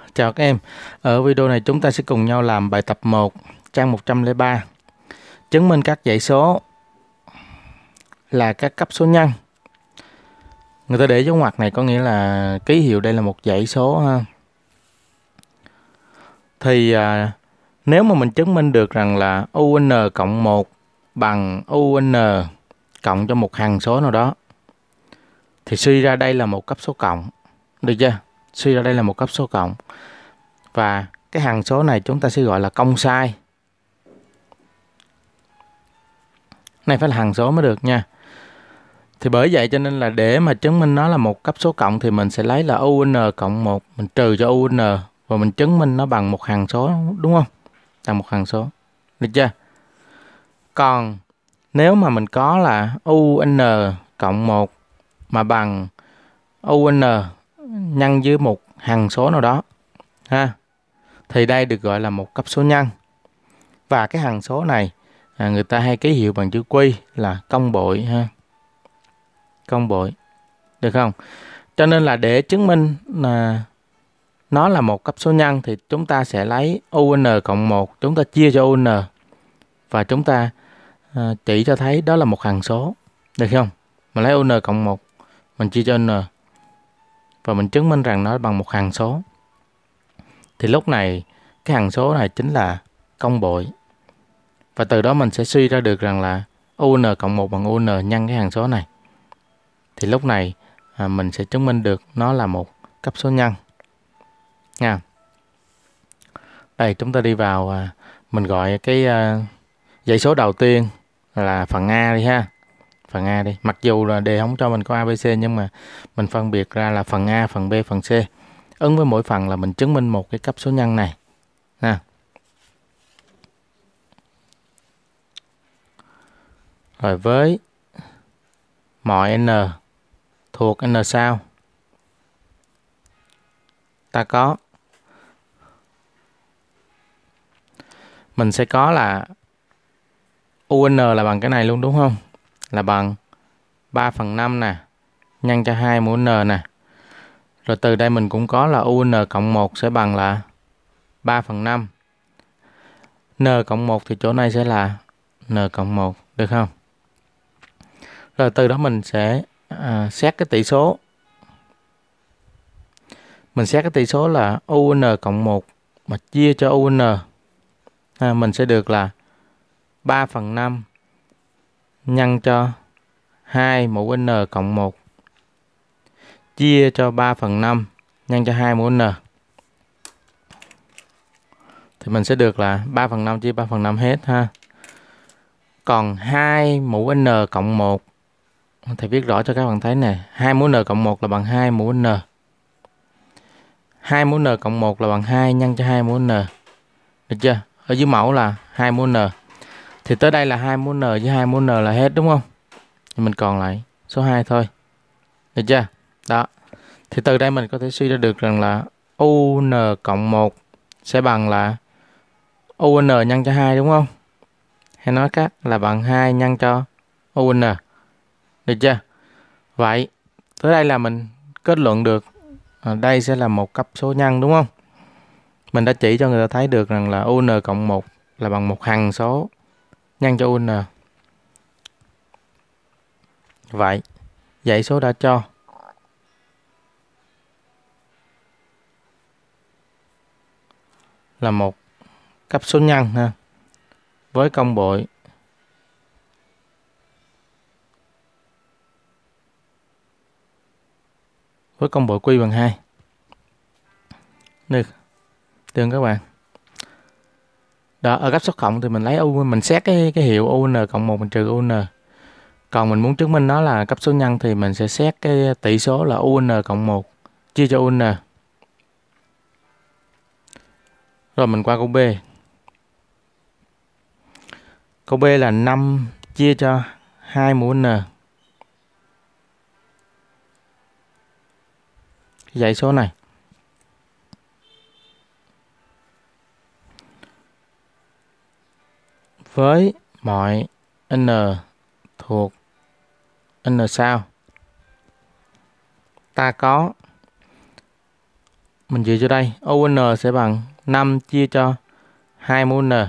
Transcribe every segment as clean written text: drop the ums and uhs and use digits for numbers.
Chào các em. Ở video này chúng ta sẽ cùng nhau làm bài tập 1, trang 103. Chứng minh các dãy số là các cấp số nhân. Người ta để dấu ngoặc này có nghĩa là ký hiệu đây là một dãy số ha. Thì nếu mà mình chứng minh được rằng là UN cộng 1 bằng UN cộng cho một hằng số nào đó, thì suy ra đây là một cấp số cộng. Được chưa? Suy ra đây là một cấp số cộng. Và cái hằng số này chúng ta sẽ gọi là công sai. Này phải là hằng số mới được nha. Thì bởi vậy cho nên là để mà chứng minh nó là một cấp số cộng thì mình sẽ lấy là UN cộng 1, mình trừ cho UN và mình chứng minh nó bằng một hằng số, đúng không? Bằng một hằng số. Được chưa? Còn nếu mà mình có là UN cộng 1 mà bằng UN nhân với một hằng số nào đó ha, thì đây được gọi là một cấp số nhân. Và cái hằng số này người ta hay ký hiệu bằng chữ Q là công bội ha. Công bội. Được không? Cho nên là để chứng minh là nó là một cấp số nhân thì chúng ta sẽ lấy UN cộng 1, chúng ta chia cho UN và chúng ta chỉ cho thấy đó là một hằng số. Được không? Mình lấy UN cộng 1, mình chia cho N và mình chứng minh rằng nó bằng một hằng số. Thì lúc này cái hằng số này chính là công bội. Và từ đó mình sẽ suy ra được rằng là UN cộng 1 bằng UN nhân cái hằng số này. Thì lúc này mình sẽ chứng minh được nó là một cấp số nhân. Nha. Đây chúng ta đi vào, mình gọi cái dãy số đầu tiên là phần A đi ha. Phần A đi. Mặc dù là đề không cho mình có ABC nhưng mà mình phân biệt ra là phần A, phần B, phần C. Ứng với mỗi phần là mình chứng minh một cái cấp số nhân này. Nè. Rồi với mọi N thuộc N sau, ta có, mình sẽ có là UN là bằng cái này luôn đúng không? Là bằng 3/5 nè, nhân cho 2 mũ N nè. Rồi từ đây mình cũng có là UN cộng 1 sẽ bằng là 3/5. N cộng 1 thì chỗ này sẽ là N cộng 1, được không? Rồi từ đó mình sẽ xét cái tỷ số. Mình xét cái tỷ số là UN cộng 1 mà chia cho UN. Mình sẽ được là 3/5 nhân cho 2 mũ N cộng 1 chia cho 3/5 nhân cho 2 mũ N. Thì mình sẽ được là 3/5 chia 3/5 hết ha. Còn 2 mũ N cộng 1 thầy viết rõ cho các bạn thấy nè, 2 mũ N cộng 1 là bằng 2 mũ N. 2 mũ N cộng 1 là bằng 2 nhân cho 2 mũ N. Được chưa? Ở dưới mẫu là 2 mũ N. Thì tới đây là 2 mũ N với 2 mũ N là hết đúng không? Thì mình còn lại số 2 thôi. Được chưa? Đó. Thì từ đây mình có thể suy ra được rằng là UN cộng 1 sẽ bằng là UN nhân cho 2 đúng không? Hay nói cách là bằng 2 nhân cho UN. Được chưa? Vậy tới đây là mình kết luận được đây sẽ là một cấp số nhân đúng không? Mình đã chỉ cho người ta thấy được rằng là UN cộng 1 là bằng một hằng số nhân cho UN. Vậy dãy số đã cho là một cấp số nhân ha, với công bội Q bằng 2. Được. Được các bạn. Đó, ở cấp số cộng thì mình lấy mình xét cái hiệu UN cộng 1 mình trừ UN. Còn mình muốn chứng minh nó là cấp số nhân thì mình sẽ xét cái tỷ số là UN cộng 1 chia cho UN. Rồi mình qua câu B. Câu B là 5 chia cho 2 mũ N. Dãy số này. Với mọi N thuộc N sau, ta có mình dựa cho đây, UN sẽ bằng 5 chia cho 2 mũ N.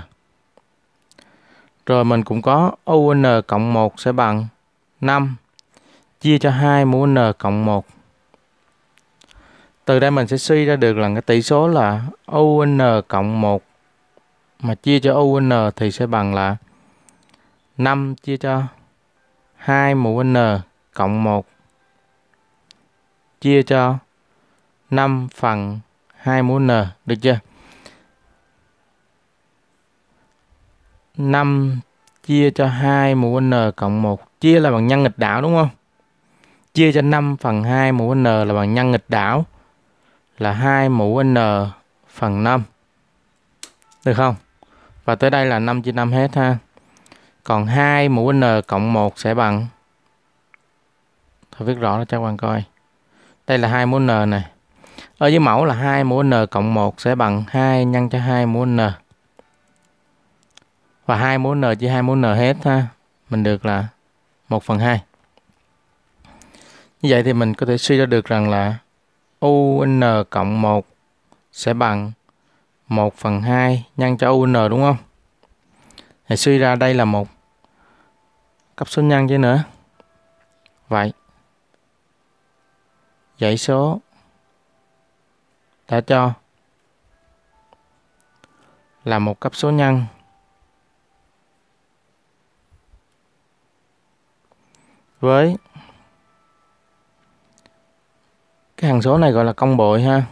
Rồi mình cũng có UN cộng 1 sẽ bằng 5 chia cho 2 mũ N cộng 1. Từ đây mình sẽ suy ra được là cái tỷ số là UN cộng 1 mà chia cho UN thì sẽ bằng là 5 chia cho 2 mũ N cộng 1 chia cho 5 phần 2 mũ N, được chưa? 5 chia cho 2 mũ N cộng 1, chia là bằng nhân nghịch đảo đúng không? Chia cho 5 phần 2 mũ N là bằng nhân nghịch đảo là 2 mũ N phần 5. Được không? Và tới đây là 5 chia 5 hết ha. Còn 2 mũ N cộng 1 sẽ bằng, thôi viết rõ cho các bạn coi. Đây là 2 mũ N này. Ở dưới mẫu là 2 mũ N cộng 1 sẽ bằng 2 nhân cho 2 mũ N. Và 2 mũ N chia 2 mũ N hết ha. Mình được là 1 phần 2. Như vậy thì mình có thể suy ra được rằng là UN cộng 1 sẽ bằng 1 phần 2 nhân cho UN đúng không? Thì suy ra đây là một cấp số nhân chứ nữa. Vậy dãy số đã cho là một cấp số nhân với cái hằng số này gọi là công bội ha.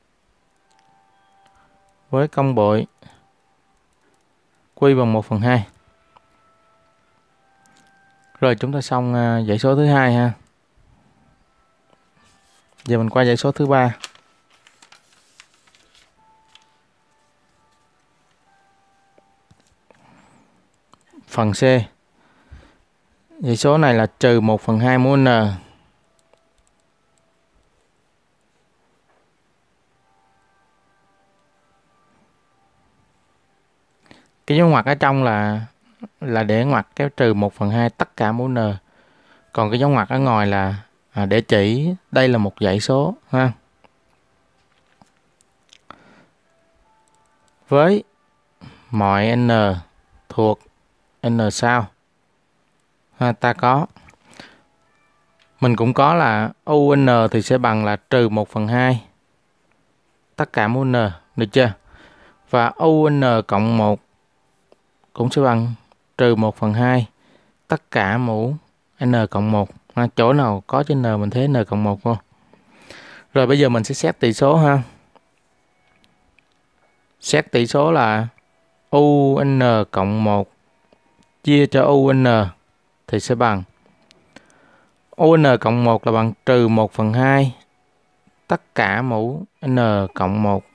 Với công bội quy bằng 1 phần 2. Rồi chúng ta xong dãy số thứ hai ha. Giờ mình qua dãy số thứ ba. Phần C. Dãy số này là trừ 1 phần 2 mũ N. Cái dấu ngoặc ở trong là để ngoặc kéo trừ 1 phần 2 tất cả mũ N. Còn cái dấu ngoặc ở ngoài là để chỉ đây là một dãy số ha. Với mọi N thuộc N sau ha, ta có, mình cũng có là UN thì sẽ bằng là trừ 1 phần 2 tất cả mũ N, được chưa? Và UN cộng 1 cũng sẽ bằng trừ 1 phần 2 tất cả mũ N cộng 1. Chỗ nào có chữ N mình thế N cộng 1 không? Rồi bây giờ mình sẽ xét tỷ số ha. Xét tỷ số là UN cộng 1 chia cho UN thì sẽ bằng UN cộng 1 là bằng trừ 1 phần 2 tất cả mũ N cộng 1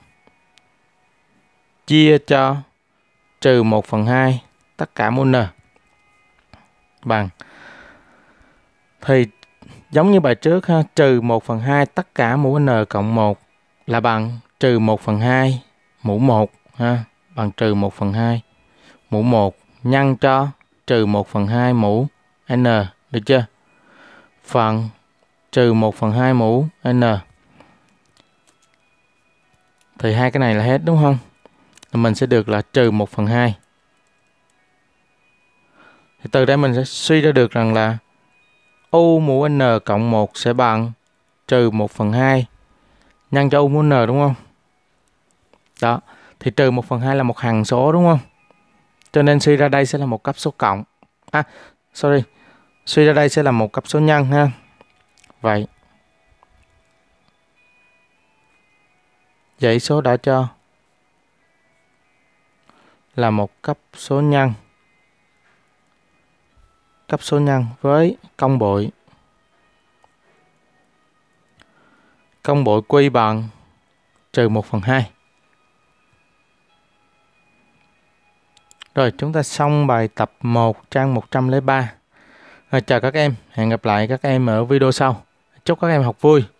chia cho trừ 1 phần 2 tất cả mũ N bằng, thì giống như bài trước ha, trừ 1 phần 2 tất cả mũ N cộng 1 là bằng trừ 1 phần 2 mũ 1 ha, bằng trừ 1 phần 2 mũ 1 nhân cho trừ 1 phần 2 mũ N, được chưa? Phần trừ 1 phần 2 mũ N. Thì hai cái này là hết đúng không? Mình sẽ được là trừ 1 phần 2. Thì từ đây mình sẽ suy ra được rằng là U mũ N cộng 1 sẽ bằng trừ 1 phần 2 nhân cho U mũ N đúng không? Đó, thì trừ 1 phần 2 là một hằng số đúng không? Cho nên suy ra đây sẽ là một cấp số cộng. Suy ra đây sẽ là một cấp số nhân ha. Vậy dãy số đã cho là một cấp số nhân. Cấp số nhân với công bội. Công bội quy bằng trừ 1 phần 2. Rồi chúng ta xong bài tập 1 trang 103. Chào các em, hẹn gặp lại các em ở video sau. Chúc các em học vui.